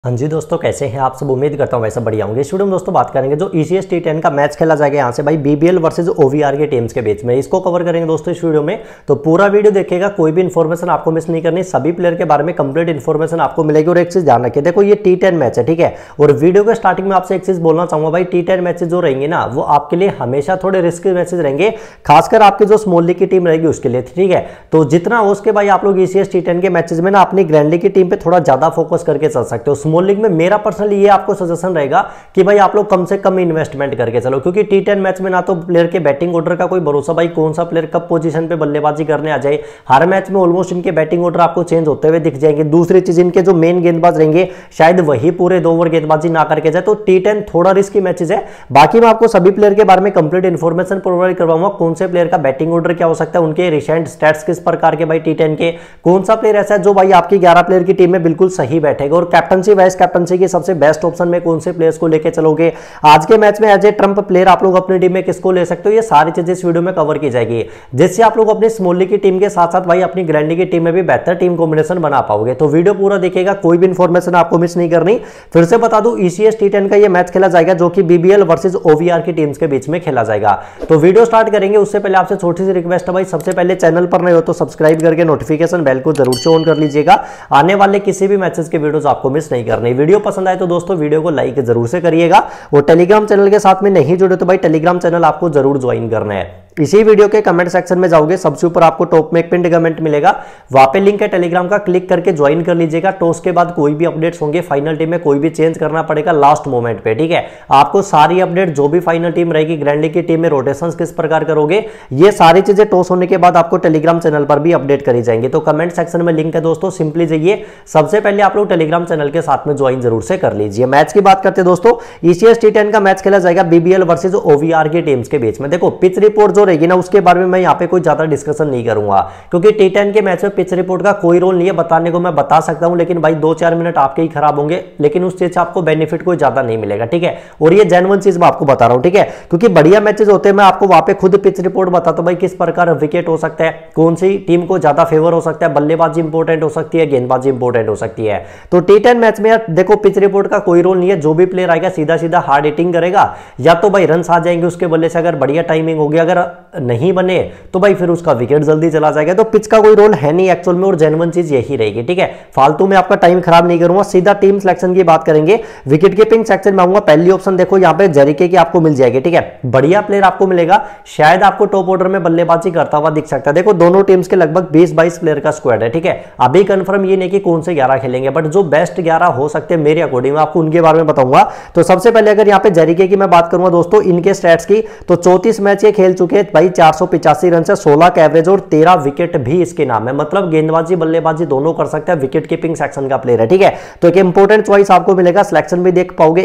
हाँ जी दोस्तों, कैसे हैं आप सब। उम्मीद करता हूँ वैसे बढ़िया होंगे। इस वीडियो में दोस्तों बात करेंगे जो ECS T10 का मैच खेला जाएगा यहाँ से भाई BBL वर्सेज OVR के टीम्स के बीच में, इसको कवर करेंगे दोस्तों इस वीडियो में। तो पूरा वीडियो देखिएगा, कोई भी इन्फॉर्मेशन आपको मिस नहीं करनी, सभी प्लेयर के बारे में कंप्लीट इन्फॉर्मेशन आपको मिलेगी। और एक चीज ध्यान रखिए, देखो ये T10 मैच है, ठीक है। और वीडियो के स्टार्टिंग में आपसे एक चीज बोलना चाहूंगा भाई, T10 मैचेज जो रहेंगे ना वो आपके लिए हमेशा थोड़े रिस्की मैचेज रहेंगे, खासकर आपकी जो स्मॉल लीग की टीम रहेगी उसके लिए, ठीक है। तो जितना हो उसके भाई आप लोग ECS T10 के मैचेज में ना अपनी ग्रैंड लीग की टीम पे थोड़ा ज्यादा फोकस करके चल सकते हो। स्मॉल लीग में मेरा पर्सनली ये आपको सजेशन रहेगा कि भाई आप लोग कम से कम इन्वेस्टमेंट करके चलो, क्योंकि T10 मैच में ना तो प्लेयर के बैटिंग ऑर्डर का कोई भरोसा, भाई कौन सा प्लेयर कब पोजीशन पे बल्लेबाजी करने आ जाए। हर मैच में ऑलमोस्ट इनके बैटिंग ऑर्डर आपको चेंज होते हुए दिख जाएंगे। दूसरी चीज, इनके जो मेन गेंदबाज रहेंगे शायद वही पूरे 2 ओवर गेंदबाजी ना करके जाए। तो T10 थोड़ा रिस्की मैचेस है। बाकी मैं आपको सभी प्लेयर के बारे में कंप्लीट इन्फॉर्मेशन प्रोवाइड करवाऊंगा, कौन से प्लेयर का बैटिंग ऑर्डर क्या हो सकता है, उनके रिसेंट स्टैट्स किस प्रकार के भाई T10 के, कौन सा प्लेयर ऐसा है जो भाई आपकी 11 प्लेयर की टीम में बिल्कुल सही बैठेगा, और कैप्टनसी वाइस कैप्टनसी की सबसे बेस्ट ऑप्शन में कौन से प्लेयर्स को लेके चलोगे। आज के मैच में एज ए ट्रम्प प्लेयर आप लोग अपनी टीम में किसको ले सकते हो, ये सारी चीजें इस वीडियो में कवर की जाएगी, जिससे आप लोग अपनी स्मॉल लीग की टीम के साथ साथ भाई अपनी ग्रैंड लीग की टीम में भी बेहतर टीम कॉम्बिनेशन बना पाओगे। तो वीडियो पूरा देखिएगा, कोई भी इंफॉर्मेशन आपको मिस नहीं करनी। फिर से बता दूं, ECS T10 का ये मैच खेला जाएगा जो कि BBL वर्सेज OVR की टीम्स के बीच में खेला जाएगा। तो वीडियो स्टार्ट करेंगे उससे पहले आपसे छोटी सी रिक्वेस्ट है भाई, सबसे पहले चैनल पर नए हो तो सब्सक्राइब करके नोटिफिकेशन बेल को जरूर से ऑन कर लीजिएगा, आने वाले किसी भी मैचेस के वीडियोस आपको मिस नहीं करनी। वीडियो पसंद आए तो दोस्तों वीडियो को लाइक जरूर से करिएगा, और टेलीग्राम चैनल के साथ में नहीं जुड़े तो भाई टेलीग्राम चैनल आपको जरूर ज्वाइन करना है। इसी वीडियो के कमेंट सेक्शन में जाओगे, सबसे ऊपर आपको टॉप में एक पिन कमेंट मिलेगा, वहां पे लिंक है टेलीग्राम का, क्लिक करके ज्वाइन कर लीजिएगा। टॉस के बाद कोई भी अपडेट्स होंगे, फाइनल टीम में कोई भी चेंज करना पड़ेगा लास्ट मोमेंट पे, ठीक है। आपको सारी अपडेट जो भी फाइनल टीम रहेगी, ग्रैंड लीग की टीम में रोटेशंस किस प्रकार करोगे, ये सारी चीजें टॉस होने के बाद आपको टेलीग्राम चैनल पर भी अपडेट करी जाएंगे। तो कमेंट सेक्शन में लिंक है दोस्तों, सिंपली जाइए, सबसे पहले आप लोग टेलीग्राम चैनल के साथ में ज्वाइन जरूर से कर लीजिए। मैच की बात करते हैं दोस्तों, ECS T10 का मैच खेला जाएगा BBL वर्सेज OVR की टीम्स के बीच में। देखो पिच रिपोर्ट जो रहेगी ना उसके बारे में मैं यहाँ पे कोई ज्यादा डिस्कशन नहीं करूंगा, क्योंकि T10 के मैच में पिच रिपोर्ट का कोई रोल नहीं है। बताने को मैं बता सकता हूं, लेकिन भाई 2-4 मिनट आपके ही खराब होंगे, लेकिन उस चीज से आपको बेनिफिट कोई ज्यादा नहीं मिलेगा, ठीक है। और ये जेन्युइन चीज मैं आपको बता रहा हूं, ठीक है, क्योंकि बढ़िया मैचेस होते हैं, मैं आपको वहां पे खुद पिच रिपोर्ट बताता हूं भाई किस प्रकार विकेट हो सकता है, कौन सी टीम को ज्यादा फेवर हो सकता है, बल्लेबाजी इंपॉर्टेंट हो सकती है, गेंदबाजी इंपॉर्टेंट हो सकती है। तो T10 मैच में यार देखो पिच रिपोर्ट का कोई रोल नहीं है, जो भी प्लेयर आएगा सीधा सीधा हार्ड हिटिंग करेगा, या तो भाई रन आ जाएंगे उसके बल्ले से, अगर बढ़िया टाइमिंग होगी, अगर नहीं बने तो भाई फिर उसका विकेट जल्दी चला जाएगा। तो पिच का कोई रोल है नहीं एक्चुअल में, और जेन्युइन चीज यही रहेगी, ठीक है। फालतू में आपका टाइम खराब नहीं करूंगा, सीधा टीम सिलेक्शन की बात करेंगे। विकेट कीपिंग सेक्शन में आऊंगा, पहली ऑप्शन देखो यहाँ पे जरीके की आपको मिल जाएगी, ठीक है। बढ़िया प्लेयर आपको मिलेगा, शायद आपको टॉप ऑर्डर में बल्लेबाजी करता हुआ दिख सकता है। देखो दोनों टीम्स के लगभग 20-22 प्लेयर का स्क्वाड है, ठीक है। अभी कंफर्म ये नहीं कि कौन से 11 खेलेंगे, बट जो बेस्ट 11 हो सकते हैं मेरे अकॉर्डिंग आपको उनके बारे में बताऊंगा। तो सबसे पहले अगर यहाँ पे जरीके की मैं बात करूंगा दोस्तों, इनके स्टैट्स की, तो 34 मैच ये खेल चुके हैं भाई, 485 रन से 16 का एवरेज, और 13 विकेट भी इसके नाम है। मतलब गेंदबाजी बल्लेबाजी दोनों कर सकता है, विकेट कीपिंग सेक्शन का प्लेयर है, ठीक है। तो एक इंपॉर्टेंट चॉइस आपको मिलेगा, सिलेक्शन भी देख पाओगे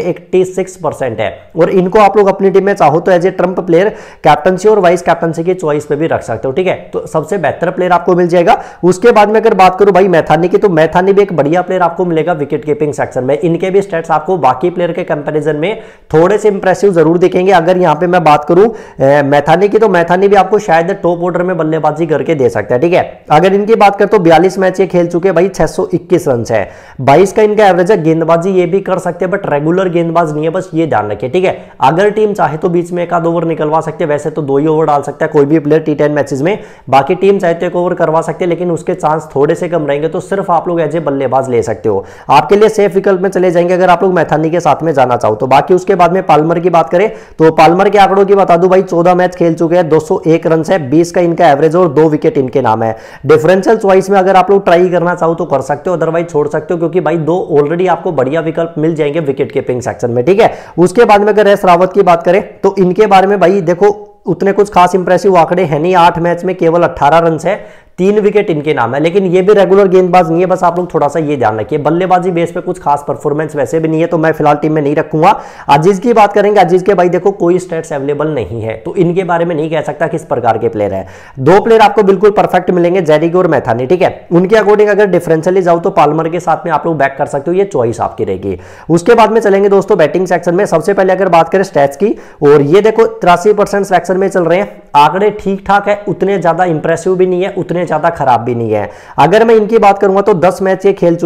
86% है, और इनको आप लोग अपनी टीम में चाहो तो as a trump player captaincy और वाइस कैप्टनसी की चॉइस पे भी रख सकते हो, ठीक है। तो सबसे बेहतर प्लेयर आपको मिल जाएगा। उसके बाद में अगर बात करूं भाई मैथानी की, तो मैथानी भी एक बढ़िया प्लेयर आपको मिलेगा विकेट कीपिंग सेक्शन में। इनके भी स्टैट्स आपको बाकी प्लेयर के कंपैरिजन में थोड़े से इंप्रेसिव जरूर दिखेंगे। अगर यहां पे मैं बात करूं मैथानी की, तो मैथानी भी आपको शायद टॉप ऑर्डर में बल्लेबाजी करके दे सकता है, ठीक है। अगर इनकी बात करें तो 42 मैच ये खेल चुके हैं भाई, 621 रन है, 22 का इनका एवरेज है। गेंदबाजी ये भी कर सकते हैं, बट रेगुलर गेंदबाज नहीं है, बस ये ध्यान रखिए, ठीक है। अगर टीम चाहे तो बीच में एक आध ओवर निकलवा सकते हैं, वैसे तो 2 ही ओवर डाल सकता है कोई भी प्लेयर T10 मैचेस में। बाकी टीम चाहे तो 1 ओवर करवा सकते हैं, लेकिन उसके चांस थोड़े से कम रहेंगे। तो सिर्फ आप लोग एज ए बल्लेबाज ले सकते हो, आपके लिए सेफ विकल्प में चले जाएंगे अगर आप लोग मैथानी के साथ में जाना चाहो तो। बाकी उसके बाद में पाल्मर की बात करें तो पाल्मर के आंकड़ों की बता दूं भाई, 14 मैच खेल चुके हैं, 201 रन है, 20 का इनका एवरेज, और 2 विकेट इनके नाम है। डिफरेंशियल चॉइस में अगर आप लोग ट्राई करना चाहो तो कर सकते हो, अदरवाइज छोड़ सकते हो, क्योंकि भाई 2 ऑलरेडी आपको बढ़िया विकल्प मिल जाएंगे विकेट कीपिंग सेक्शन में, ठीक है। उसके बाद में अगर एस रावत की बात करें तो इनके बारे में भाई देखो उतने कुछ खास इंप्रेसिव आंकड़े हैं नहीं, 8 मैच में केवल 18 रन है, 3 विकेट इनके नाम है, लेकिन ये भी रेगुलर गेंदबाज नहीं है। बस आप लोग थोड़ा सा ये ध्यान रखिए, बल्लेबाजी बेस पे कुछ खास परफॉर्मेंस वैसे भी नहीं है, तो मैं फिलहाल टीम में नहीं रखूंगा। अजीज की बात करेंगे, अजीज के भाई देखो कोई स्टैट्स अवेलेबल नहीं है, तो इनके बारे में नहीं कह सकता किस प्रकार के प्लेयर है। 2 प्लेयर आपको बिल्कुल परफेक्ट मिलेंगे, जेरिके और मैथानी, ठीक है। उनके अकॉर्डिंग अगर डिफरेंशियली जाओ तो पाल्मर के साथ में आप लोग बैक कर सकते हो, ये चॉइस आपकी रहेगी। उसके बाद में चलेंगे दोस्तों बैटिंग सेक्शन में। सबसे पहले अगर बात करें स्टैट्स की, और ये देखो 83% सिलेक्शन में चल रहे हैं, आंकड़े ठीक ठाक है, उतने ज्यादा इंप्रेसिव भी नहीं है, उतने ज्यादा खराब भी नहीं है। अगर मैं इनकी बात करूंगा तो 10 मैच ये खेल चुके हैं,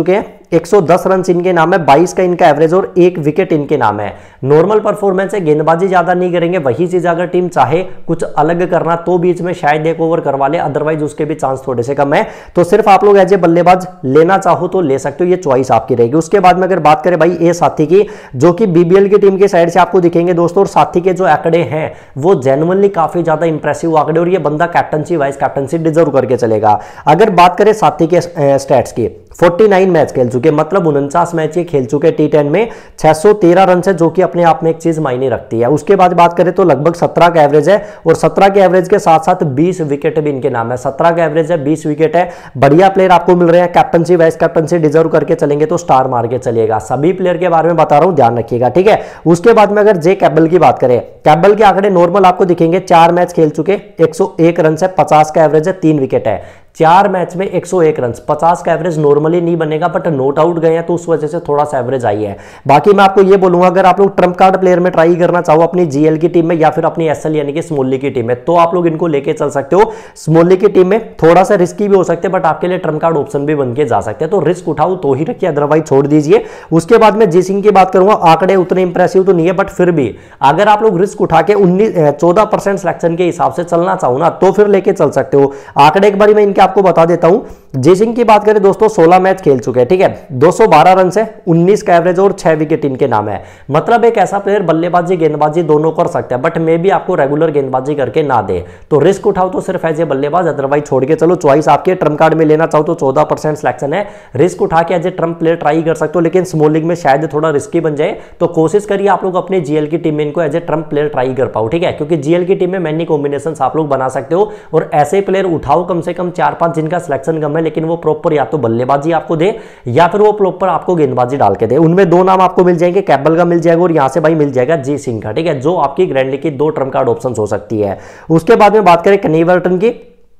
110 रन इनके नाम है, 22 का इनका एवरेज और 1 विकेट इनके नाम है। नॉर्मल परफॉर्मेंस है, गेंदबाजी ज्यादा नहीं करेंगे। वही चीज अगर टीम चाहे कुछ अलग करना तो बीच में शायद एक ओवर करवा ले, अदरवाइज उसके भी चांस थोड़े से कम है। तो सिर्फ आप लोग एज ए बल्लेबाज लेना चाहो तो ले सकते हो, ये चॉइस आपकी रहेगी। उसके बाद में अगर बात करें भाई ए साथी की, जो कि बीबीएल की टीम के साइड से आपको दिखेंगे दोस्तों, और साथी के जो आंकड़े हैं वो जेन्युइनली काफी ज्यादा इंप्रेसिव आंकड़े, और ये बंदा कैप्टनसी वाइस कैप्टनसी डिजर्व करके चलेगा। अगर बात करें साथी के स्टैट्स की, 49 मैच खेल चुके, मतलब 49 मैच ये खेल चुके टी10 में, 613 रन है, जो कि अपने आप में एक चीज मायने रखती है। उसके बाद बात करें तो लगभग 17 का एवरेज है, और 17 के एवरेज के साथ साथ 20 विकेट भी इनके नाम है। 17 का एवरेज है, 20 विकेट है, बढ़िया प्लेयर आपको मिल रहे हैं। कैप्टनसी वाइस कैप्टनसी डिजर्व करके चलेंगे तो स्टार मार के चलिएगा। सभी प्लेयर के बारे में बता रहा हूं, ध्यान रखिएगा, ठीक है। उसके बाद में अगर जे कैबल की बात करें, कैबल के आंकड़े नॉर्मल आपको दिखेंगे, 4 मैच खेल चुके, 101 रन है, 50 का एवरेज है, 3 विकेट है। 4 मैच में 101 रन, 50 का एवरेज नॉर्मली नहीं बनेगा, बट नोट आउट गए हैं तो उस वजह से थोड़ा सा एवरेज आई है। बाकी मैं आपको ये बोलूंगा, अगर आप लोग ट्रम्प कार्ड प्लेयर में ट्राई करना चाहो अपनी जीएल की टीम में या फिर अपनी एसएल यानी कि स्मॉल लीग की टीम में, तो आप लोग इनको लेके चल सकते हो। स्मॉल लीग की टीम में थोड़ा सा रिस्की भी हो सकते हैं, बट आपके लिए ट्रम्प कार्ड ऑप्शन भी बन के जा सकते हैं। तो रिस्क उठाओ तो ही रखिए, अदरवाइज छोड़ दीजिए। उसके बाद में जी सिंह की बात करूंगा, आंकड़े उतने इंप्रेसिव तो नहीं है, बट फिर भी अगर आप लोग रिस्क उठा के 14% सिलेक्शन के हिसाब से चलना चाहो ना, तो फिर लेके चल सकते हो। आंकड़े एक बार मैं इनके आपको बता देता हूं। जय सिंह की बात करें दोस्तों, 16 मैच खेल चुके हैं, ठीक है, 212 रन से, 19 का एवरेज और 6 विकेट इनके नाम है। मतलब एक ऐसा प्लेयर बल्लेबाजी गेंदबाजी दोनों कर सकता है, बट मे भी आपको रेगुलर गेंदबाजी करके ना दे। तो रिस्क उठाओ तो सिर्फ एज ए बल्लेबाज, अदरवाइज छोड़ के चलो। चॉइस आपके, ट्रम्प कार्ड में लेना चाहो तो 14% सिलेक्शन है, रिस्क उठा के as a trump player try कर सकते हो, लेकिन स्मॉल लीग में शायद थोड़ा रिस्की बन जाए। तो कोशिश करिए आप लोग अपने जीएल की टीम में इनको as a trump player try कर पाओ, ठीक है, क्योंकि जीएल की टीम में मैनी कॉम्बिनेशन आप लोग बना सकते हो। और ऐसे प्लेयर उठाओ कम से कम 4-5 जिनका सिलेक्शन कम है, लेकिन वो प्रॉपर या तो बल्लेबाजी आपको दे या फिर वो प्रॉपर आपको गेंदबाजी डाल के दे। उनमें 2 नाम आपको मिल जाएंगे, कैबल का मिल जाएगा और यहां से भाई मिल जाएगा जी सिंह का, ठीक है, जो आपकी ग्रैंड लीग की 2 ट्रम्प कार्ड ऑप्शन हो सकती है। उसके बाद में बात करें कनीवर्टन की,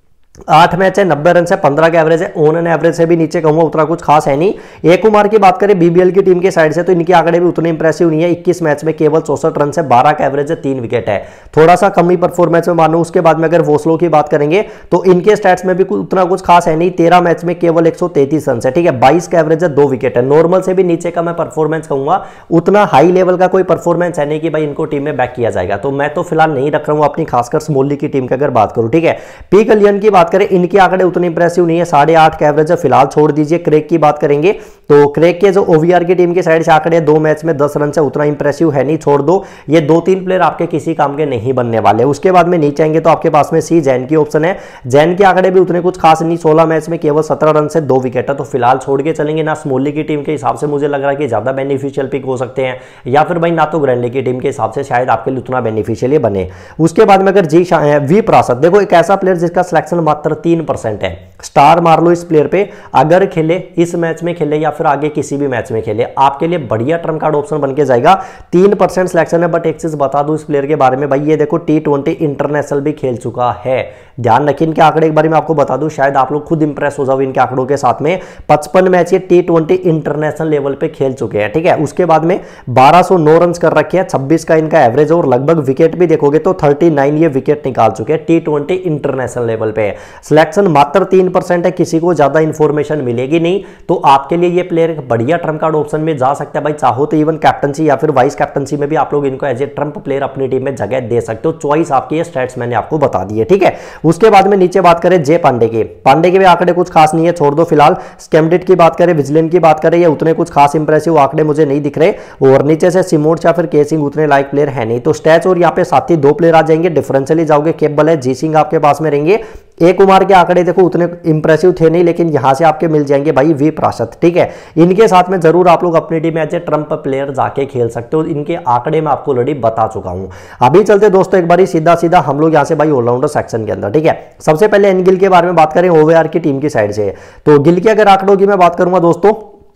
8 मैच है, 90 रन से, 15 का एवरेज है, ऑन एन एवरेज से भी नीचे कहूंगा उतना कुछ खास है नहीं। ए कुमार की बात करें बीबीएल की टीम के साइड से, तो इनके आंकड़े भी उतने इंप्रेसिव नहीं है। 21 मैच में केवल 64 रन से, 12 का एवरेज है, 3 विकेट है, थोड़ा सा कम ही परफॉर्मेंस में मानो। उसके बाद में अगर वोस्लो की बात करेंगे तो इनके स्टैट्स में भी उतना कुछ खास है नहीं। 13 मैच में केवल 133 रन है, ठीक है, 22 का एवरेज है, 2 विकेट है। नॉर्मल से भी नीचे का मैं परफॉर्मेंस कहूंगा, उतना हाई लेवल का कोई परफॉर्मेंस है नहीं कि भाई इनको टीम में बैक किया जाएगा। तो मैं तो फिलहाल नहीं रख रहा हूं अपनी, खासकर स्मॉल लीग की टीम की अगर बात करूं, ठीक है। पी कल्याण की बात करें, इनके आंकड़े उतने इंप्रेसिव नहीं है, 8.5 का एवरेज है, फिलहाल छोड़ दीजिए। क्रेग की बात करेंगे तो क्रेग के जो ओवीआर की टीम की साइड से आंकड़े 2 मैच में 10 रन से, उतना इंप्रेसिव है नहीं, छोड़ दो। ये 2-3 प्लेयर आपके किसी काम के नहीं बनने वाले। उसके बाद में नीचे आएंगे तो आपके पास में सी जैन की ऑप्शन है। जैन के आंकड़े भी उतने कुछ खास नहीं, 16 मैच में केवल 17 रन से, 2 विकेट है, तो फिलहाल छोड़ के चलेंगे ना। स्मॉल लीग की टीम के हिसाब से मुझे लग रहा है कि ज्यादा बेनिफिशियल पिक हो सकते हैं, या फिर भाई ना तो ग्रैंड लीग की टीम के हिसाब से शायद आपके लिए उतना बेनिफिशियल बने। उसके बाद में अगर वी प्रासद, देखो एक ऐसा प्लेयर जिसका सिलेक्शन मात्र 3% है, स्टार मार लो इस प्लेयर पे। अगर खेले, इस मैच में खेले या फिर आगे किसी भी मैच में खेले, आपके लिए बढ़िया ट्रम्प कार्ड ऑप्शन बन के जाएगा। 3% सिलेक्शन है, बट एक चीज बता दूं इस प्लेयर के बारे में भाई, ये देखो T20 इंटरनेशनल भी खेल चुका है। ध्यान रखिए इनके आंकड़े एक बार मैं आपको बता दूं, शायद आप लोग खुद इंप्रेस हो जाओ इनके आंकड़ों के साथ में। 55 मैच ये T20 इंटरनेशनल लेवल पे खेल चुके हैं, ठीक है। उसके बाद में 1209 रन कर रखे हैं, 26 का इनका एवरेज, और लगभग विकेट भी देखोगे तो 39 ये विकेट निकाल चुके हैं T20 इंटरनेशनल लेवल पे। सिलेक्शन मात्र 3% है, किसी को ज्यादा इंफॉर्मेशन मिलेगी नहीं, तो आपके लिए ये प्लेयर एक बढ़िया ट्रम्प कार्ड ऑप्शन में जा सकता है भाई। चाहो तो इवन कैप्टनसी या फिर वाइस कैप्टनसी में भी आप लोग इनको एज ए ट्रम्प प्लेयर अपनी टीम में जगह दे सकते हो। चॉइस आपकी, ये स्टैट्स मैंने आपको बता दी है, ठीक है। उसके बाद में नीचे बात करें जे पांडे की, पांडे के भी आंकड़े कुछ खास नहीं है, छोड़ दो फिलहाल। स्कैमडिट की बात करें, विजिलेंट की बात करें, ये उतने कुछ खास इंप्रेसिव आंकड़े मुझे नहीं दिख रहे। और नीचे से सिमोर्स या फिर के सिंह उतने लाइक प्लेयर है नहीं, तो स्टैट्स और यहाँ पे साथ ही 2 प्लेयर आ जाएंगे। डिफरेंशियली जाओगे, केबल है, जी सिंह आपके पास में रहेंगे। ए कुमार के आंकड़े देखो उतने इंप्रेसिव थे नहीं, लेकिन यहां से आपके मिल जाएंगे भाई वी प्रासद, ठीक है। इनके साथ में जरूर आप लोग अपनी टीम में एज ए ट्रम्प प्लेयर जाके खेल सकते हो। इनके आंकड़े मैं आपको ऑलरेडी बता चुका हूं। अभी चलते दोस्तों एक बार सीधा सीधा हम लोग यहां से भाई ऑलराउंडर सेक्शन के अंदर, ठीक है। सबसे पहले एन गिल के बारे में बात करें ओवीआर की टीम की साइड से, तो गिल के अगर आंकड़ों की मैं बात करूंगा दोस्तों,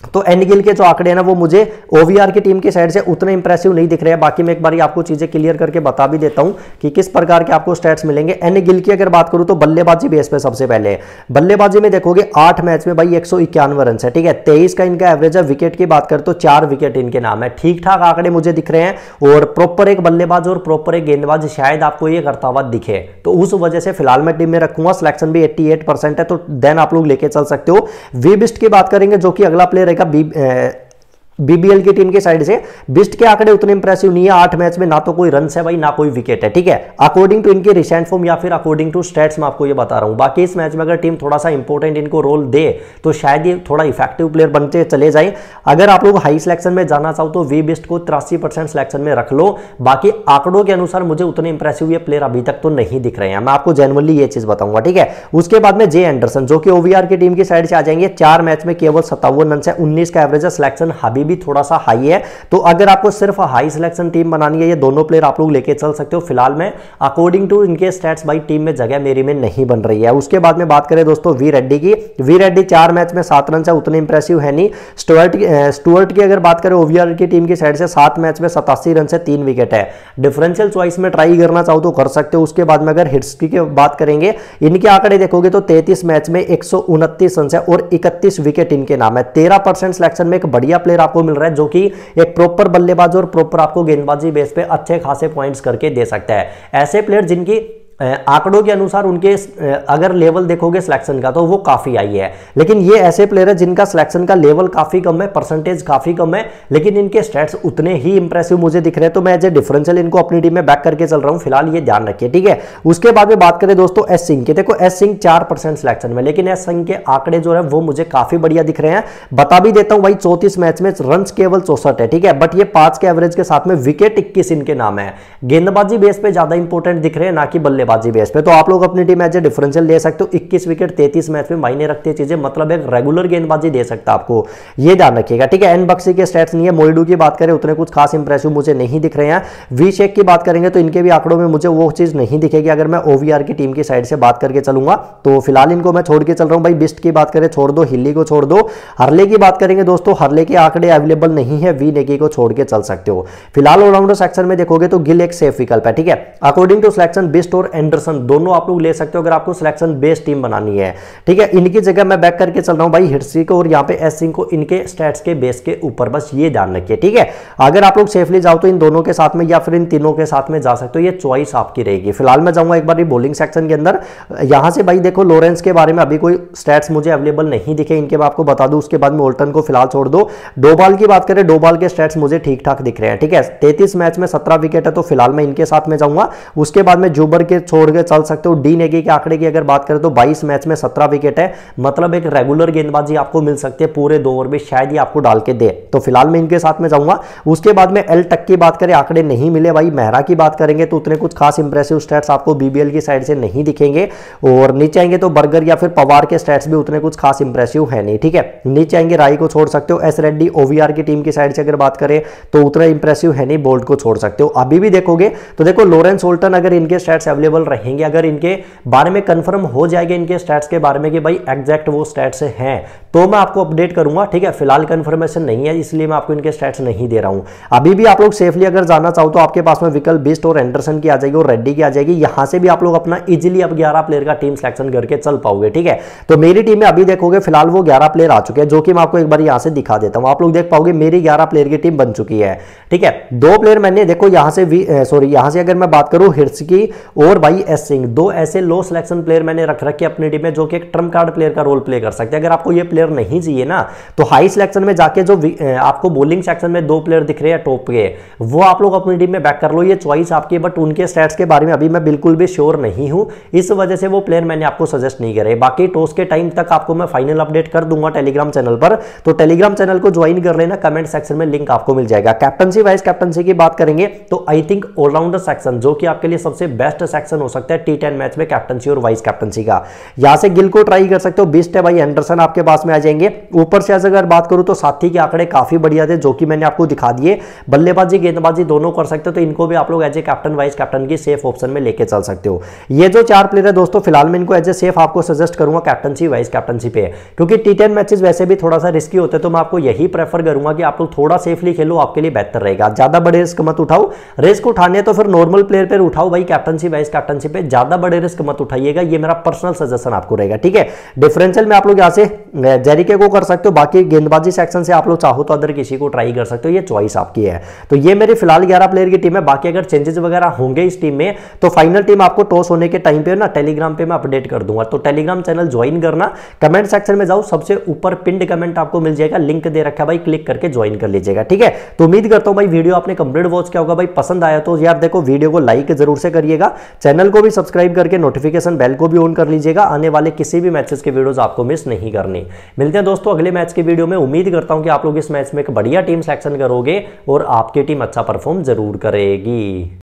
तो एन गिल के जो आंकड़े हैं ना वो मुझे ओवीआर की टीम की साइड से उतने इंप्रेसिव नहीं दिख रहे हैं। बाकी मैं एक बार आपको चीजें क्लियर करके बता भी देता हूं कि किस प्रकार के आपको स्टैट्स मिलेंगे। एन गिल की अगर बात करूं तो बल्लेबाजी बेस पे सबसे पहले बल्लेबाजी में देखोगे 8 मैच में भाई 151 रन है, ठीक है, 23 का इनका एवरेज है। विकेट की बात करें तो 4 विकेट इनके नाम है, ठीक ठाक आंकड़े मुझे दिख रहे हैं। और प्रॉपर एक बल्लेबाज और प्रॉपर एक गेंदबाज शायद आपको ये करता हुआ दिखे, तो उस वजह से फिलहाल मैं टीम में रखूंगा। सिलेक्शन भी 88% है, तो देन आप लोग लेके चल सकते हो। वी बिस्ट की बात करेंगे जो कि अगला प्लेयर रहेगा बीबीएल की टीम की साइड से। बिस्ट के आंकड़े उतने इंप्रेसिव नहीं है, 8 मैच में ना तो कोई रन है भाई ना कोई विकेट है, ठीक है, अकॉर्डिंग टू इनकी रिसेंट फॉर्म या फिर अकॉर्डिंग टू स्टैट्स मैं आपको ये बता रहा हूं। बाकी इस मैच में अगर टीम थोड़ा सा इंपॉर्टेंट इनको रोल दे तो शायद ये थोड़ा इफेक्टिव प्लेयर बनते चले जाए। अगर आप लोग हाई सिलेक्शन में जाना चाहो तो वी बिस्ट को 83% सिलेक्शन में रख लो। बाकी आंकड़ों के अनुसार मुझे उतने इंप्रेसिव ये प्लेयर अभी तक तो नहीं दिख रहे हैं, मैं आपको जेन्युइनली ये चीज बताऊंगा, ठीक है। उसके बाद में जे एंडरसन जो कि ओवीआर की टीम की साइड से आ जाएंगे। 4 मैच में केवल 57 रन है, 19 का एवरेज है। सिलेक्शन अभी भी थोड़ा सा हाई है, तो अगर आपको सिर्फ हाई सिलेक्शन टीम बनानी है ये दोनों प्लेयर आप लोग लेके चल सकते हो। फिलहाल में अकॉर्डिंग टू इनके स्टैट्स भाई टीम में जगह मेरी में नहीं बन रही है। उसके बाद में बात करें दोस्तों वी रेड्डी की। वी रेड्डी 4 मैच में 7 रन है, उतने इंप्रेसिव है नहीं। स्टुअर्ट की अगर बात करें ओवीआर की टीम की साइड से 7 मैच में 87 रन से 3 विकेट है। डिफरेंशियल चॉइस में ट्राई करना चाहो तो कर सकते हो। उसके बाद में अगर हिट्स की बात करेंगे, इनके आंकड़े देखोगे तो 33 मैच में 129 रन है और 31 विकेट इनके नाम है। 13% सिलेक्शन में एक बढ़िया प्लेयर आपको मिल रहा है जो कि एक प्रॉपर बल्लेबाज और प्रॉपर आपको गेंदबाजी बेस पे अच्छे खासे पॉइंट्स करके दे सकता है। ऐसे प्लेयर जिनकी आंकड़ों के अनुसार उनके अगर लेवल देखोगे सिलेक्शन का तो वो काफी आई है, लेकिन ये ऐसे प्लेयर है जिनका सिलेक्शन का लेवल काफी कम है, परसेंटेज काफी कम है, लेकिन इनके स्टैट्स उतने ही इंप्रेसिव मुझे दिख रहे हैं। तो मैं एज ए डिफरेंशियल इनको अपनी टीम में बैक करके चल रहा हूं, फिलहाल ये ध्यान रखिए, ठीक है। उसके बाद में बात करें दोस्तों एस सिंह के। देखो एस सिंह 4% सिलेक्शन में, लेकिन एस सिंह के आंकड़े जो है वो मुझे काफी बढ़िया दिख रहे हैं। बता भी देता हूं भाई 34 मैच में रन केवल 64 है, ठीक है, बट ये 5 के एवरेज के साथ में विकेट 21 इनके नाम है। गेंदबाजी बेस पे ज्यादा इंपॉर्टेंट दिख रहे हैं ना कि बल्लेबाजी बेस पे। तो आप लोग अपनी टीम एज ए डिफरेंशियल ले सकते हो। 21 विकेट 33 मैच में मायने रखती है चीजें, मतलब एक रेगुलर गेंदबाजी दे सकता है आपको, ये ध्यान रखिएगा, ठीक है। एन बक्सी के स्टैट्स नहीं है। मोइडू की बात करें उतने कुछ खास इंप्रेसिव मुझे नहीं दिख रहे हैं। वी शेख की बात करेंगे तो इनके भी आंकड़ों में मुझे वो चीज नहीं दिखेगी अगर मैं ओवीआर की टीम की साइड से बात करके चलूंगा। तो फिलहाल इनको मैं छोड़ के चल रहा हूं भाई। बिस्ट की बात करें छोड़ दो, हिल्ली को छोड़ दो। हरले की बात करेंगे दोस्तों, हरले के आंकड़े अवेलेबल नहीं है, वी नेगी को छोड़ के चल सकते हो। फिलहाल ऑलराउंडर सेक्शन में देखोगे तो गिल एक सेफ विकल्प है, ठीक है। अकॉर्डिंग टू सिलेक्शन बिस्ट और एंडरसन दोनों आप लोग ले सकते हो अगर आपको सिलेक्शन बेस्ड टीम बनानी है, ठीक है। इनकी जगह मैं बैक करके चल रहा हूं भाई हिट्सी को और यहाँ पे एस सिंह को इनके स्टैट्स के बेस के ऊपर, बस ये ध्यान रखिए, ठीक है। अगर आप लोग सेफली जाओ तो इन दोनों के साथ में या फिर इन तीनों के साथ में जा सकते हो, ये चॉइस आपकी रहेगी। फिलहाल मैं जाऊंगा एक बार बॉलिंग सेक्शन के अंदर। यहां से भाई देखो लॉरेंस के बारे में अभी कोई स्टैट्स मुझे अवेलेबल नहीं दिखे, इनके मैं आपको बता दूं। उसके बाद में ओल्टन को फिलहाल छोड़ दो। डोबाल की बात करें, डोबाल के स्टैट्स मुझे ठीक ठाक दिख रहे हैं, ठीक है। 33 मैच में 17 विकेट है, तो फिलहाल मैं इनके साथ में जाऊंगा। उसके बाद में जुबर के छोड़ के चल सकते हो। डी नेगी के आंकड़े की अगर बात करें तो 22 मैच में 17 विकेट है, मतलब एक रेगुलर गेंदबाजी आपको मिल सकती है पूरे 2 ओवर में, शायद ही आपको डाल के दे, तो फिलहाल मैं इनके साथ में जाऊंगा। उसके बाद में एल टक की बात करें, आंकड़े नहीं मिले भाई। मेहरा की बात करेंगे तो उतने कुछ खास इंप्रेसिव स्टैट्स आपको बीबीएल की साइड से नहीं दिखेंगे। और नीचे आएंगे तो बर्गर या फिर पवार के स्टैट्स भी उतने कुछ खास इंप्रेसिव है नहीं, ठीक है। नीचे आएंगे राई को छोड़ सकते हो। एस रेड्डी ओवीआर की टीम की साइड से अगर बात करें तो उतना इंप्रेसिव है नहीं, बोल्ट को छोड़ सकते हो। अभी भी देखोगे तो देखो लॉरेंस ओल्टन अगर इनके स्टैट्स अवेलेबल रहेंगे, अगर इनके बारे में कंफर्म हो जाएगा इनके स्टैट्स के बारे में कि भाई एग्जैक्ट वो स्टैट्स हैं, तो मैं आपको अपडेट करूंगा, ठीक है। फिलहाल कंफर्मेशन नहीं है इसलिए मैं आपको इनके स्टैट्स नहीं दे रहा हूं। अभी भी आप लोग सेफली अगर जाना चाहो तो आपके पास में विकल्प बिस्ट और एंडरसन की आ जाएगी और रेड्डी की आ जाएगी। यहां से भी आप लोग अपना इजीली अब 11 प्लेयर का टीम सिलेक्शन करके चल पाओगे, ठीक है। तो मेरी टीम में अभी देखोगे फिलहाल वो 11 प्लेयर आ चुके हैं, जो कि मैं आपको एक बार यहां से दिखा देता हूं। आप लोग देख पाओगे मेरी 11 प्लेयर की टीम बन चुकी है, ठीक है। 2 प्लेयर मैंने देखो यहां से यहां से अगर मैं बात करूं हिट्स की और भाई एस सिंह, 2 ऐसे लो सिलेक्शन प्लेयर मैंने रख रखे अपनी टीम में जो कि एक ट्रम्प कार्ड प्लेयर का रोल प्ले कर सकते हैं। अगर आपको ये प्लेयर नहीं चाहिए ना तो हाई सिलेक्शन में जाके जो आपको बॉलिंग सेक्शन में 2 प्लेयर दिख रहे हैं टॉप के, वो आप लोग अपनी टीम में बैक कर लो, ये चॉइस आपकी है। बट उनके स्टैट्स के बारे में अभी मैं बिल्कुल भी श्योर नहीं हूं, इस वजह से वो प्लेयर मैंने आपको सजेस्ट नहीं करे। बाकी टॉस के टाइम तक आपको मैं फाइनल अपडेट कर दूंगा टेलीग्राम चैनल पर, तो टेलीग्राम चैनल को ज्वाइन कर लेना, कमेंट सेक्शन में लिंक आपको मिल जाएगा। कैप्टनसी वाइस कैप्टनसी की बात करेंगे तो आई थिंक ऑलराउंडर सेक्शन जो कि आपके लिए सबसे बेस्ट सेक्शन सिलेक्शन हो सकता है T10 मैच में कैप्टनसी और वाइस कैप्टनसी का। यहां से गिल को ट्राई कर सकते हो, बिस्ट है भाई, एंडरसन आपके पास में आ जाएंगे। ऊपर से अगर बात करूं तो साथी के आंकड़े काफी बढ़िया थे, जो कि मैंने आपको दिखा दिए। बल्लेबाजी गेंदबाजी दोनों कर सकते हो, तो इनको भी आप लोग as a captain vice captain की सेफ ऑप्शन में लेके चल सकते हो। ये जो 4 प्लेयर है दोस्तों, फिलहाल मैं इनको एज ए सेफ आपको सजेस्ट करूंगा कैप्टनसी वाइस कैप्टनसी पे, क्योंकि T10 मैचेस वैसे भी थोड़ा सा रिस्की होते हैं, तो मैं आपको यही प्रेफर करूंगा कि आप लोग थोड़ा सेफली खेलो, आपके लिए बेहतर रहेगा। ज्यादा बड़े रिस्क मत उठाओ, रिस्क उठाने तो फिर नॉर्मल प्लेयर पर उठाओ भाई, कैप्टनसी वाइस कैप्टनसी पे ज्यादा बड़े रिस्क मत उठाइएगा, ये मेरा पर्सनल सजेशन आपको रहेगा, ठीक है। डिफरेंशियल में आप लोग यहां से जेरिके को कर सकते हो, बाकी गेंदबाजी सेक्शन से आप लोग चाहो तो अदर किसी को ट्राई कर सकते हो, ये चॉइस आपकी है। तो ये मेरी फिलहाल 11 प्लेयर की टीम है। बाकी अगर चेंजेस वगैरह होंगे इस टीम में तो फाइनल टीम आपको टॉस होने के टाइम पे ना टेलीग्राम पे मैं अपडेट कर दूंगा, तो टेलीग्राम चैनल ज्वाइन करना। कमेंट सेक्शन में जाओ, सबसे ऊपर पिंड कमेंट आपको मिल जाएगा, लिंक दे रखा है भाई, क्लिक करके ज्वाइन कर लीजिएगा, ठीक है। तो उम्मीद करता हूं भाई वीडियो आपने कंप्लीट वॉच किया होगा भाई, पसंद आया तो यार देखो वीडियो को लाइक जरूर से करिएगा, चैनल को भी सब्सक्राइब करके नोटिफिकेशन बेल को भी ऑन कर लीजिएगा, आने वाले किसी भी मैचेस के वीडियोस आपको मिस नहीं करनी। मिलते हैं दोस्तों अगले मैच के वीडियो में। उम्मीद करता हूं कि आप लोग इस मैच में एक बढ़िया टीम सिलेक्शन करोगे और आपकी टीम अच्छा परफॉर्म जरूर करेगी।